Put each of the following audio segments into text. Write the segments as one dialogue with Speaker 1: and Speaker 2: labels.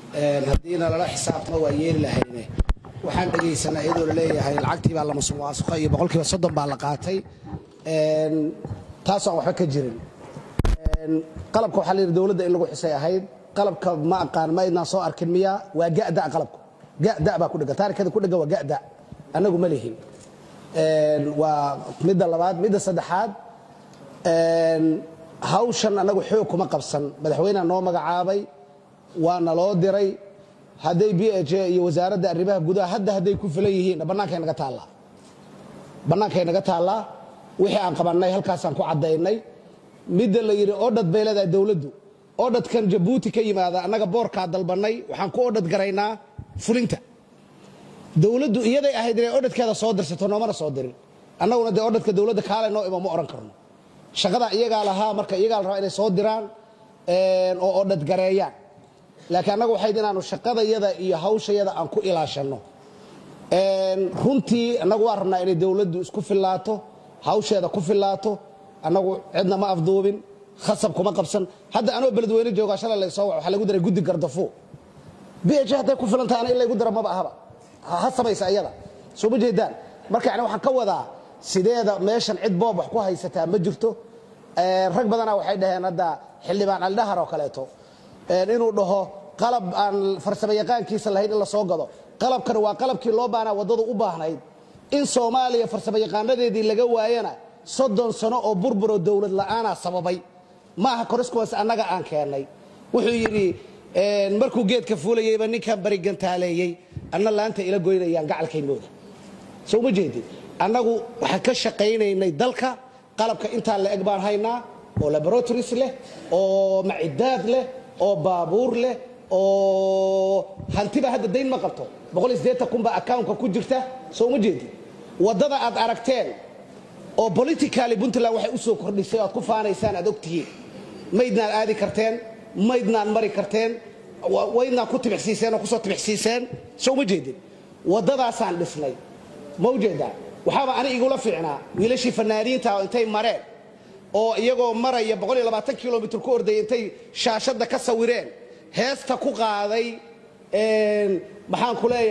Speaker 1: haddiina lala xisaabtamo waa yeeli lahayne waxaan dhegaysanaa iyadoo la leeyahay lacagtii baa la musuqmaasuqay iyo boqolkiiba 30 baa la qaatay taas aan waxba ka jirin qalabka waxa la yiri dawladda in lagu xisay ahayd qalabka ma aqaan ma idna soo arkin miya waa gaada qalabku gaada baa ku dhagan taariikhda ku dhagan waa gaada anagu ma lihin waa midda labaad midda saddexaad hawshan anagu xoog kuma qabsan madaxweynaha noo magacaabay waana loo diray haday BH iyo wasaaradda arrimaha gudaha haday ku filan yihiin banaanka naga taala wixii aan qabanay halkaas aan ku cadeynay midda la yiri odad beelada dawladdu odadkan Djibouti ka yimaada anaga boorka dalbanay waxaan ku odad garaynaa fulinta dawladdu iyaday ahayd inay odadkeeda soo dirsato noomana soo dirin annaguna de odadka dawladda kaale noo ima oran karno shaqada iyaga lahaa marka iyaga la rabo inay soo diraan oo odad gareeyaan laakiin anagu waxay inaanu shaqadayada iyo hawshayada aan ku ilaashano runtii anagu waa rabnaa inay dawladdu isku filaato hawsheeda ku filaato anagu cidna ma afduubin khasab kuma qabsan hadda anoo beledweyne jooga shalay la soo waxa lagu diray guddi gardafo BH haday ku filantaa ana ilaa igu dara ma ahaba ha samaysa ayada soo ma jeedaan marka waxaan ka wadaa sideeda meeshan cid boob wax ku haysataa ma jirto rag badana waxay dhaheen hadda xildhibaan aldahar oo kaleeto inuu dhaho qalab aan farsamo yaqaankiisa lahayn in la soo gado qalabkan waa qalabkii loo baana wadadu u baahnayd in Soomaaliya farsamo yaqaanadeedii laga waayana 30 sano oo burburo dawlad la'aana sababay maaha koriskuwas annaga aan keenay wuxuu yiri markuu geedka fuulayayba ninkan bari gantaaleeyay anna laanta ila goynayaan gacalkaynooda soo ma jeedin annagu waxaan ka shaqaynaynay dalka qalabka inta la eg baan haynaa oo laboratories leh oo macidaad leh oo baabuur leh oo hantiba hadda deyn ma qabto 180 ba account ku jirta soo ma jeedin wadada aad aragteen oo politically Puntland waxay u soo kordhisay aad ku faanaysaan aad ogtihiin maydnaan aadi karteen maydnaan mari karteen waydnaan ku tibixsiiseen oo ku soo tibixsiiseen soo ma jeedin wadadaasaan dhisnay mawjeeda waxaaba ani igula fiicnaa wiilashii fanaaniinta oo intay mareen oo iyagoo maraya 120 kilomitir ku orday intay shaashada ka sawireen heesta ku qaaday maxaan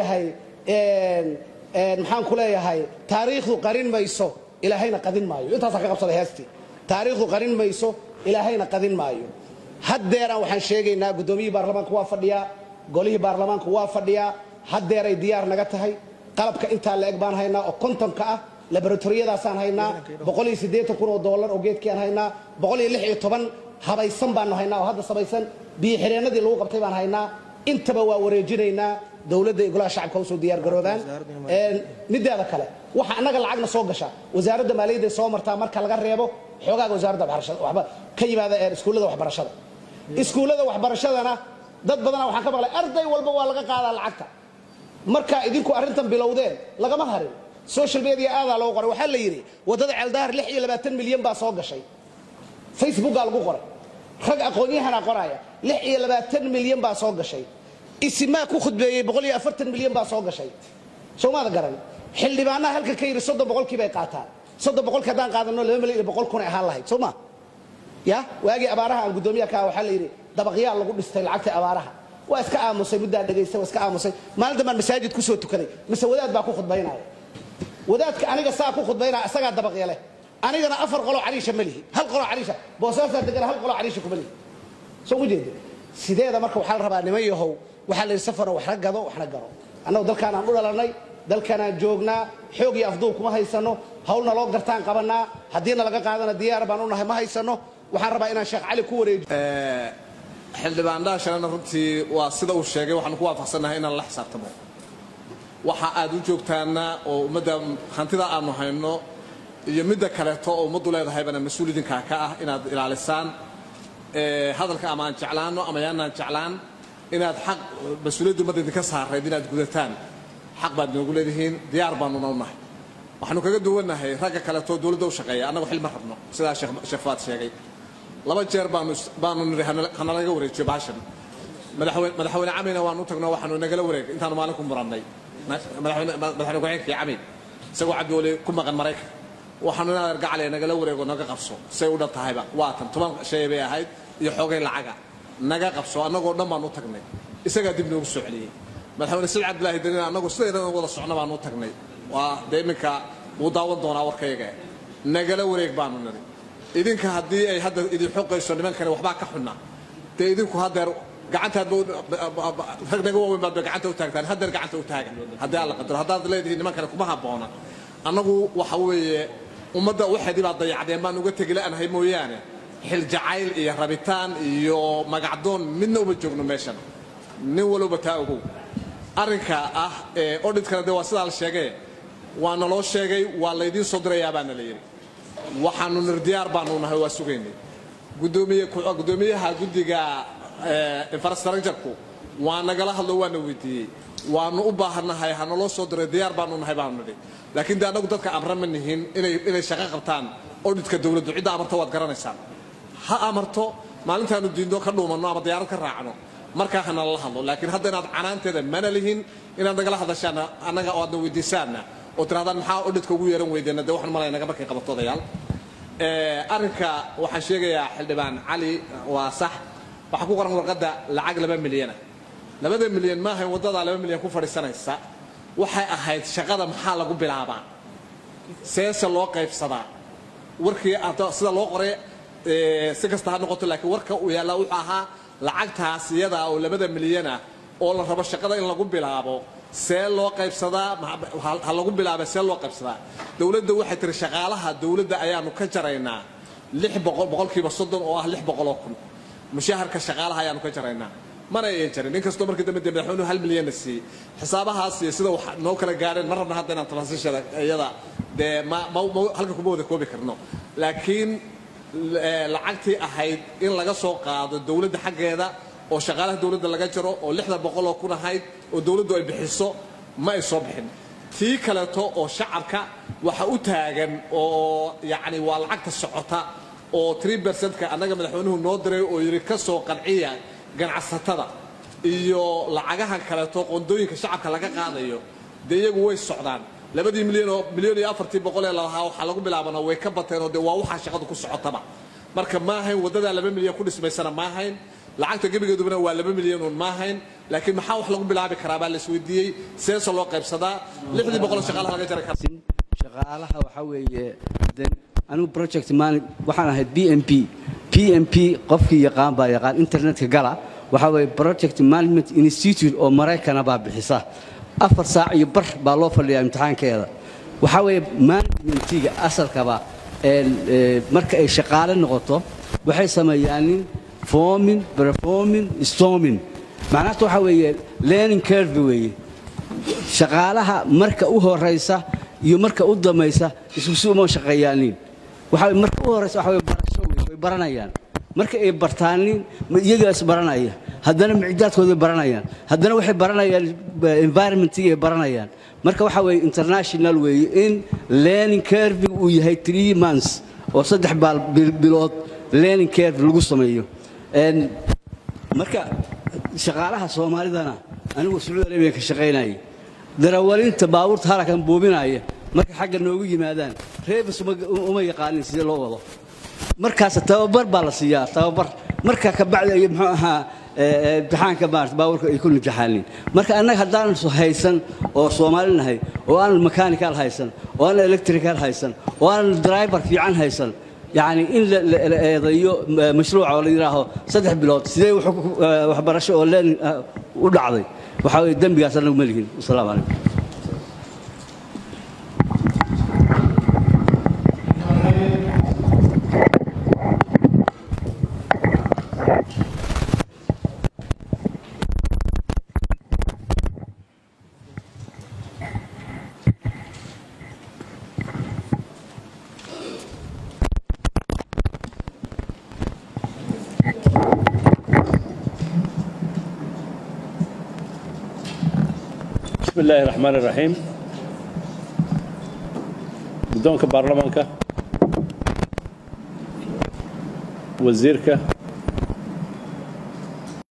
Speaker 1: ku leeyahay taariikhdu qarin mayso ilaahayna qadin maayo intaas ka qabsaday heesti taariikhdu qarin mayso ilaahayna qadin maayo haddeeran waxaan sheegaynaa gudoomiyii baarlamaanka waa fadhiya golihii baarlamaanka waa fadhiya haddeeray diyaar naga tahay qalabka inta la eg baan haynaa oo kontonka ah laboratoriyadaasaan haynaa $180,000 oo geedkii haynaa 116 habaysan baan haynaa oo hadda sabaysan biyo xireenadii lagu qabtay baan haynaa intaba waa wareejinaynaa dawladda iyo golaha shacabka soo diyaar garoobaan midaada kale waxa anaga lacagna soo gasha wasaaradda maaliyadda soo martaa marka laga reebo xogaaga wasaaradda waxbarashada waxba ka yimaada iskuulada waxbarashadana dad badan waxaan ka maqlay arday walba waa laga qaadaa lacagta marka idinku arintan bilowdeen lagama harin social media aada loo qoray waxa la yiri wadada ceeldaar 26 milyan baa soo gashay Facebook lagu qoray rag aqoonyahana qoraya 26 milyan baa soo gashay isma ku khudbeeyay 140 milyan baa soo gashay Soomaalida garan xildhibaanaha halka ka yiri 30% bay qaataan 30% hadaan qaadano 2 milyan 100 kun ay ahaan lahayd Soomaa ya waagi abaaraha aan gudoomiyaha ka waxa la yiri dabaqyaal lagu dhistay lacagta abaaraha waa iska aamusay muddo dhageystay waa iska aamusay maalinta man masaajid ku soo tukaday mise wadaad baa ku khudbaynaya wadaadka aniga saa ku khudbaynaa asaga dabaqyale anigana 4 qolo cariisha malihi hal qolo cariisha boosaasa degan hal qolo cariisha ku malihi soo mujeedo sideeda marka waxa la rabaa nimayahow waxa la safar wax ragado waxna garo annagu dalkaan aan u dhalanay dalkaan aan joognaa xoog iyo afduub kuma haysano hawlna loo gartaan qabanaa hadiina laga qaadana diyaar baan u nahay ma haysano waxaan rabaa inaan Sheekh Cali ku wareejiyo
Speaker 2: xildhibaanada shalana runtii waa sida uu sheegay waxaan ku waafaqsanahay inaan la xisaabtamo waxa aad u joogtaana oo umada hantida aanu hayno iyo midda kale oo umadu leedahay bana mas'uuliyadinka ka ah inaad ilaalisaan hadalka ama aan jeclaano ama yaanaan jeclaan inaad xaq mas'uuliyaddu umada ka saareed inaad gudataan xaq baad noogu leedihiin diyaar baanu nahay waxaanu kaga duwanahay ragga kale oo dawladda u shaqeeya anagu xil ma rabno sida Sheekh Faad sheegay laba jeer baanu nirihana laga wareejiyo baashan madaxweyne Camina waanu tagnaa waxaanu nagala wareeg intaanu maalin ku murannay madaxweyne ku-xigeenka Camina isagoo cadoole ku maqan Mareykan waxaanu argacalay nagala wareego naga qabso say u dhantahayba waa tan 10 shay bay ahayd iyo xoogay lacaga naga qabso anagoo dhan baan u tagnay isagaa dib noogu soo celiyey madaxweyne Siciid Cabdilaahi Deni annagu sideedana wada socno baan u tagnay waa deeminka uu daawan doonaa warkayga nagala wareeg baanu niri idinka haddii ay hadda idin xoqayso nimankani waxbaa ka xunna dee idinku haddeer gacantaad ragnaga waaweyn baad gacanta u taagtaan haddeer gacanta u taagan haddii alla qadaro haddaad leedihiin nimankani kuma habboona annagu waxa weeye ummadda waxeedii baa dayacdeen baan uga tegi la'anahay mooyaane xil jacayl iyo rabitaan iyo magacdoon midna uma joogno meeshan nin walba taa ogow arrinka ah auditkana dee waa sidaa la sheegay waa naloo sheegay waa laydiin soo dirayaa baana la yidhi waxaanu nirdiyaar baanu nahay waa sugaynay gudoomiyaha guddiga infrastructure-ku waa nagala hadlo waana weydiiyey waanu u baahannahay ha naloo soo diray diyaar baanu nahay baanu nidhi laakiin dee annagu dadka amra ma nihin inay shaqo qabtaan auditka dowladdu cidda amarta waad garanaysaan ha amarto maalintaanu diindo ka dhuumanno ama diyaarad ka raacno markaa ha nalala hadlo laakiin hadda inaad canaanteeda mana lihin inaad nagala hadashaan annaga oo aadna weydiisaanna oo tirahdaan maxaa auditka ugu yeeran weydeenna dee waxaan malaya naga markay qabato odayaal arrinka waxaan sheegayaa xildhibaan cali waa sax waxaa ku qoran warqadda lacag 2 milyan 2 milyan ma ahayn waddada 2 milyan ku fadhiisanaysa waxay ahayd shaqada maxaa lagu bilaabaa seesa loo qaybsadaa warkii sida loo qoray si kasta ha noqoto laakiin warka uu yaala wuxuu ahaa lacagtaas iyada oo 2 milyan oo la rabo shaqada in lagu bilaabo see loo qaybsadaa ha lagu bilaabay see loo qaybsadaa dawladda waxay tiri shaqaalaha dawladda ayaanu ka jaraynaa 600 30 oo ah 600 kun mushaharka shaqaalaha ayaanu ka jaraynaa mana ay jarin inkastoo markii dambe madaxweynuhu 1 milyan siiyey xisaabahaas iyo sida wax noo kala gaareen mar rabna hadda inaan transition iyada dee halka kuma wada koobi karno laakiin lacagtii ahayd in laga soo qaado dawladda xaggeeda oo shaqaalaha dawladda laga jaro oo 600 kun ahayd oo dawladdu ay bixiso ma ay soo bixin tii kaleeto oo shacabka waxa u taagan oo yacni waa lacagta socota oo 3% ka annaga madaxweynuhu noo diray oo yiri ka soo qanciya ganacsatada iyo lacagaha kaleeto qondooyinka shacabka laga qaadayo dee iyagu way socdaan 2 milyan oo milyan iyo 400 lahaa waxa lagu bilaabana way ka bateen oo dee waa waxa shaqadu ku socotaba marka ma ahayn waddada 2 milyan ku dhismaysana ma ahayn lacagta gabigeeduna waa 2 milyan oo ma ahayn laakiin maxaa wax lagu bilaabi karaa baa la isweydiiyey seeso loo qaybsadaa 600 shaqaalaha laga jaray
Speaker 3: shaqaalaha waxa weeye anigu project man waxaan ahay PMP qofkii yaqaan baa yaqaan internetka gala waxa weeye project management institute oo Mareykan baa bixisa 4 saac iyo bar baa loo fadhiyaa imtixaankeeda waxa weeye managementiga asalkaba marka ay shaqaale noqoto waxay sameeyaan forming performing storming macnaheedu waxa weeye learning curve weeye shaqaalaha marka u horeysa iyo marka u dameysa isku ma shaqeeyaan waxa marka u horeysa waxa barasho way baranayaan marka ay bartaanin iyaga is baranaya haddana micdaadkooda baranayaan haddana waxay baranayaan environment-iga ay baranayaan marka waxa weeye international weeye in learning curve uu yahay 3 months oo 3 bilood learning curve lagu sameeyo marka shaqaalaha Soomaalidana anigu Sacuudi Arabiya ka shaqeynay darawalinta baabuurta harakan buubinaya marka xagga noogu yimaadaan reebis uma yaqaanin sida loo wado markaas tababar baa la siiyaa tababar marka ka bacdi ay muxuu ahaa imtixaanka baabuurka ay ku imtixaanin marka annaga haddaan haysan oo Soomaalinahay oo aan mechanical haysan oo aan electrical haysan oo aan driver fiican haysan يعني إن لأيضيو مشروع ولا يراهو 3 بلاد سيدي وحبرشة ولا ودعضي وحاول الدم بيصير ملكين والسلام عليكم.
Speaker 4: بسم الله الرحمن الرحيم بدونك برلمانك وزيرك